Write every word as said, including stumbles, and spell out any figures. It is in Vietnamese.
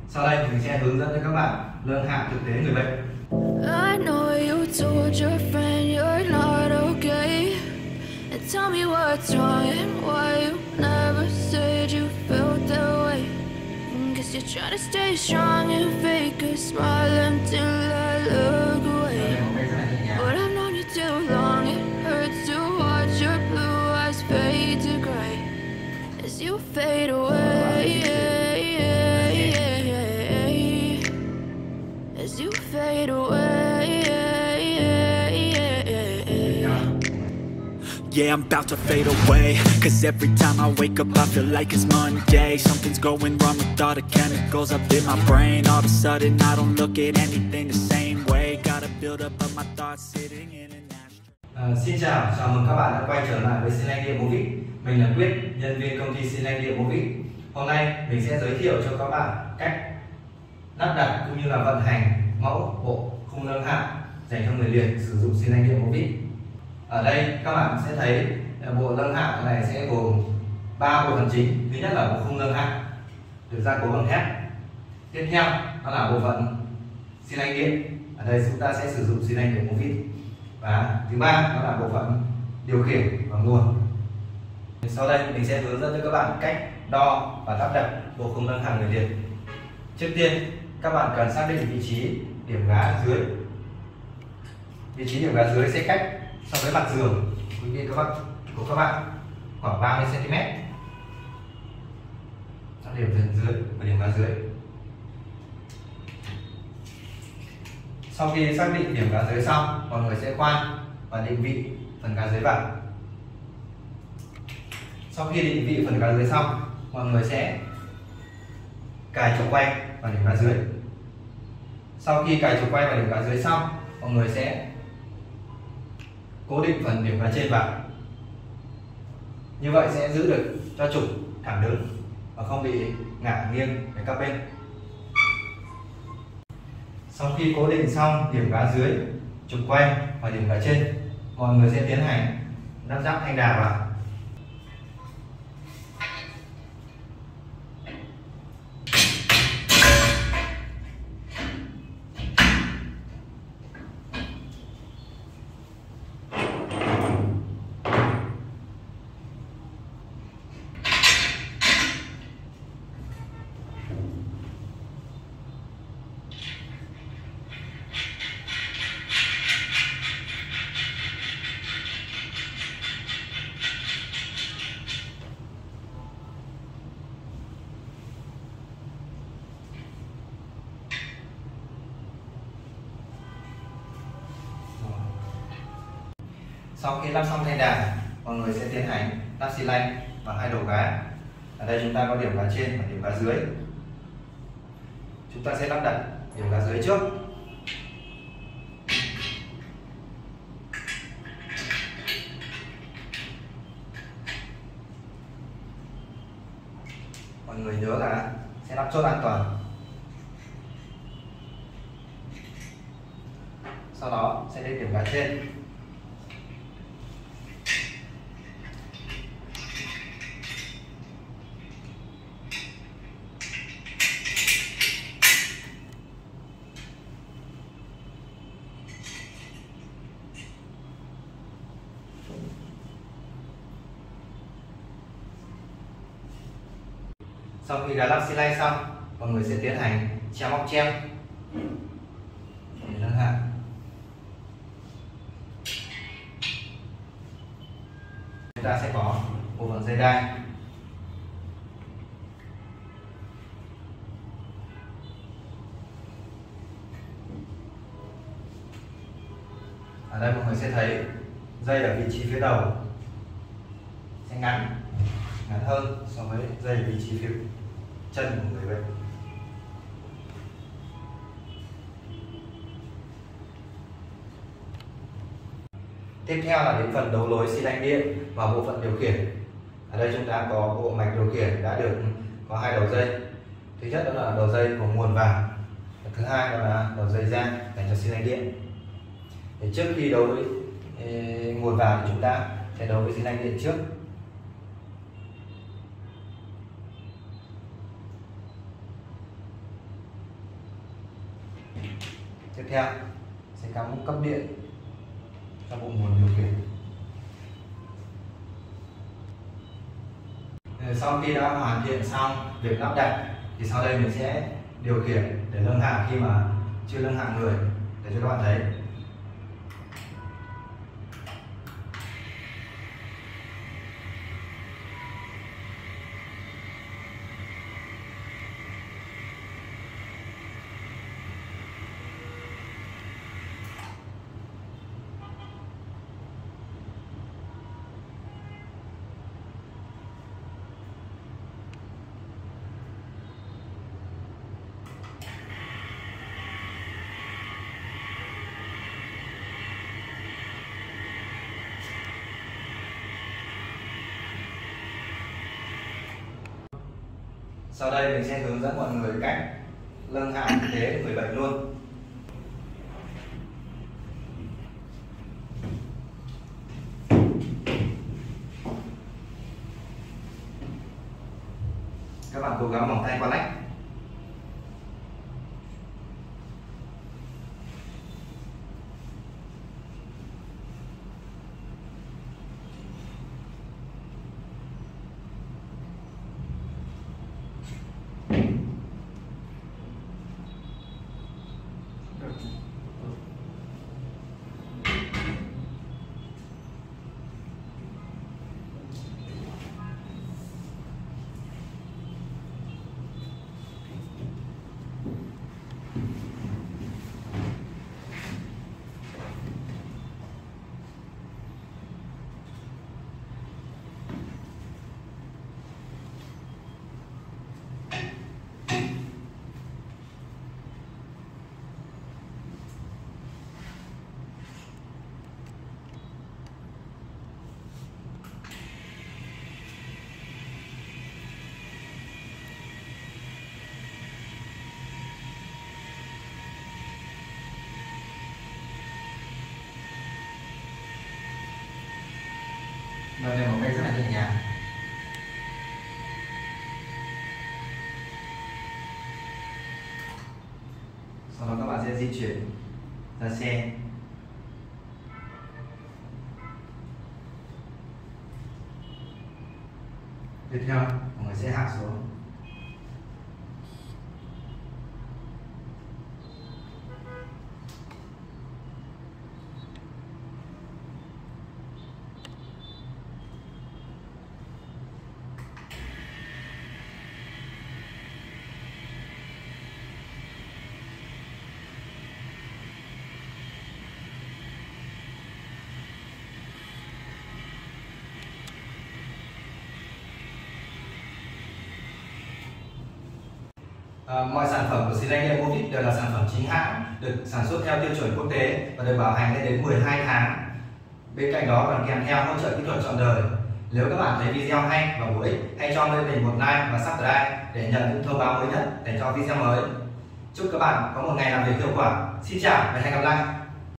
Sau đây mình sẽ hướng dẫn cho các bạn nâng hạ thực tế người bệnh. I know you told your friend you're not okay, and tell me what's wrong and why you never said you felt that way. Guess you're trying to stay strong and fake a smile until I look away. But I've known you too long, it hurts to watch your blue eyes fade to gray as you fade away, as you fade away. Yeah, I'm about to fade away, cause every time I wake up I feel like it's Monday. Something's going wrong with all the chemicals up in my brain. All of a sudden I don't look at anything the same way. Gotta build up of my thoughts sitting in an ashtray. À, xin chào, chào mừng các bạn đã quay trở lại với Xi Lanh Điện Movic. Mình là Quyết, nhân viên công ty Xi Lanh Điện Movic. Hôm nay mình sẽ giới thiệu cho các bạn cách lắp đặt cũng như là vận hành mẫu bộ khung nâng hạ dành cho người liệt sử dụng Xi Lanh Điện Movic. Ở đây các bạn sẽ thấy bộ nâng hạ này sẽ gồm ba bộ phận chính. Thứ nhất là bộ khung nâng hạ được gia cố bằng thép. Tiếp theo đó là bộ phận xi lanh điện. Ở đây chúng ta sẽ sử dụng xi lanh điện Movic. Và thứ ba đó là bộ phận điều khiển và nguồn. Sau đây mình sẽ hướng dẫn cho các bạn cách đo và lắp đặt bộ khung nâng hạ người liệt. Trước tiên các bạn cần xác định vị trí điểm gá dưới. Vị trí điểm gá dưới sẽ cách so với mặt giường quý vị các bạn của các bạn khoảng ba mươi xăng ti mét. Chọn điểm phần dưới và điểm gá dưới. Sau khi xác định điểm gá dưới xong, mọi người sẽ khoan và định vị phần gá dưới vào. Sau khi định vị phần gá dưới xong, mọi người sẽ cài trục quay vào điểm gá dưới. Sau khi cài trục quay vào điểm gá dưới xong, mọi người sẽ cố định phần điểm gá trên vào. Như vậy sẽ giữ được cho trục thẳng đứng và không bị ngả nghiêng về các bên. Sau khi cố định xong điểm gá dưới, trục quay và điểm gá trên, mọi người sẽ tiến hành lắp ráp thanh đà vào. Sau khi lắp xong thanh đà, mọi người sẽ tiến hành lắp xi lanh và hai đầu gá. Ở đây chúng ta có điểm gá trên và điểm gá dưới. Chúng ta sẽ lắp đặt điểm gá dưới trước. Mọi người nhớ là sẽ lắp chốt an toàn. Sau đó sẽ đến điểm gá trên. Sau khi gá lắp xi lanh xong, mọi người sẽ tiến hành treo móc treo để nâng hạ. Chúng ta sẽ có bộ phận dây đai. Ở đây mọi người sẽ thấy dây ở vị trí phía đầu sẽ ngắn ngắn hơn so với dây vị trí phía chân của người bệnh. Tiếp theo là đến phần đấu nối xi lanh điện và bộ phận điều khiển. Ở đây chúng ta có bộ mạch điều khiển đã được có hai đầu dây. Thứ nhất đó là đầu dây của nguồn vào, và thứ hai đó là đầu dây ra dành cho xi lanh điện. Để trước khi đấu với nguồn vào thì chúng ta sẽ đấu với xi lanh điện trước. Tiếp theo sẽ cắm cấp điện cho bộ nguồn điều khiển. Sau khi đã hoàn thiện xong việc lắp đặt thì sau đây mình sẽ điều khiển để nâng hạng khi mà chưa nâng hạng người để cho các bạn thấy. Sau đây mình sẽ hướng dẫn mọi người cách nâng hạng ghế người bệnh luôn. Các bạn cố gắng vòng tay qua nách. Và đây một cách rất là nhẹ nhàng. Sau đó các bạn sẽ di chuyển ra xe. Tiếp theo, mọi người sẽ hạ xuống. À, mọi sản phẩm của Silencia Movit đều là sản phẩm chính hãng, được sản xuất theo tiêu chuẩn quốc tế và được bảo hành lên đến mười hai tháng. Bên cạnh đó còn kèm theo hỗ trợ kỹ thuật trọn đời. Nếu các bạn thấy video hay và bổ ích, hãy cho bên mình một like và subscribe để nhận những thông báo mới nhất để cho video mới. Chúc các bạn có một ngày làm việc hiệu quả. Xin chào và hẹn gặp lại.